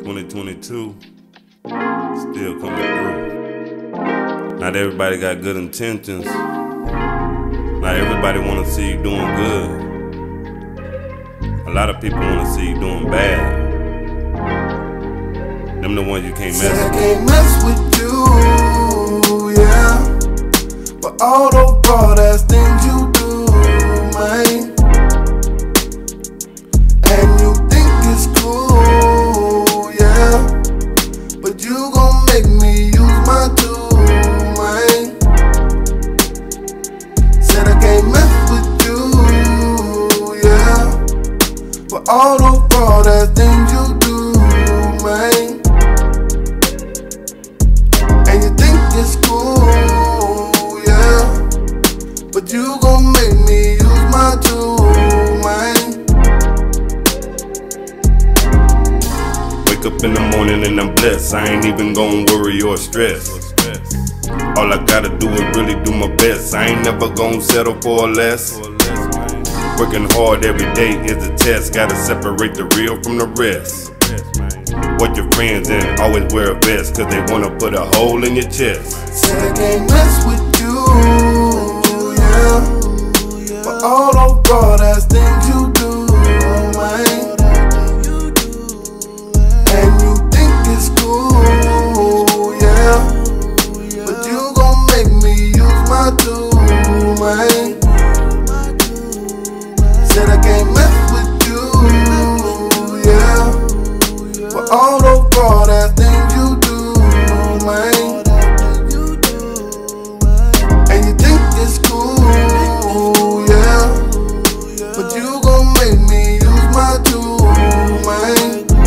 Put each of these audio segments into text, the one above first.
2022 still coming through. Not everybody got good intentions. Not everybody want to see you doing good. A lot of people want to see you doing bad. Them the ones you can't mess with. I can't mess with you, yeah. But all those broad ass things you do, man. And you think it's cool, yeah. But you gon' make me use my tool, man. Said I can't mess with you, yeah. But all those broad ass things you do, man. And you think it's cool, yeah. But you gon' make me use my tool, man. Wake up in the morning and I'm blessed. I ain't even gon' worry or stress. All I gotta do is really do my best. I ain't never gon' settle for less. Working hard every day is a test. Gotta separate the real from the rest. What your friends in, always wear a vest, cause they wanna put a hole in your chest. Said I can't mess with you, yeah. But all those broad ass things you do, man. And you think it's cool, yeah. But you gon' make me use my tool, man. Said I can't mess with you, yeah. But all those broad ass things you do, man. And you think it's cool, yeah. But you gon' make me use my tool, man.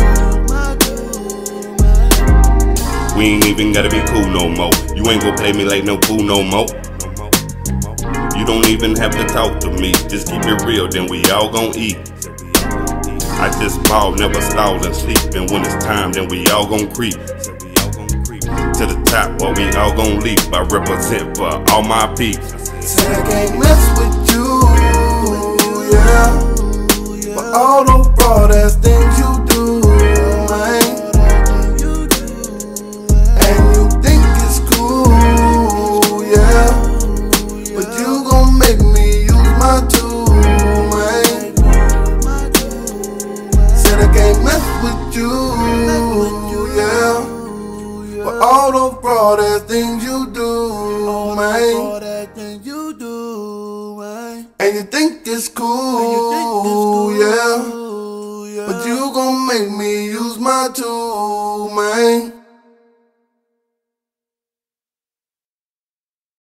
We ain't even gotta be cool no more. You ain't gon' play me like no fool no more. You don't even have to talk to me. Just keep it real, then we all gon' eat. I just ball, never stall and sleep. And when it's time, then we all gon' creep to the top where we all gon' leap. I represent for all my peeps. Said I can't mess with you, yeah. But all those broad ass things you do, man. And you think it's cool, yeah. But you gon' make me use my tool, man. Said I can't mess with you, yeah. But all those broad ass things you do, man. And you think it's cool, yeah. But you gon' make me use my tool, man.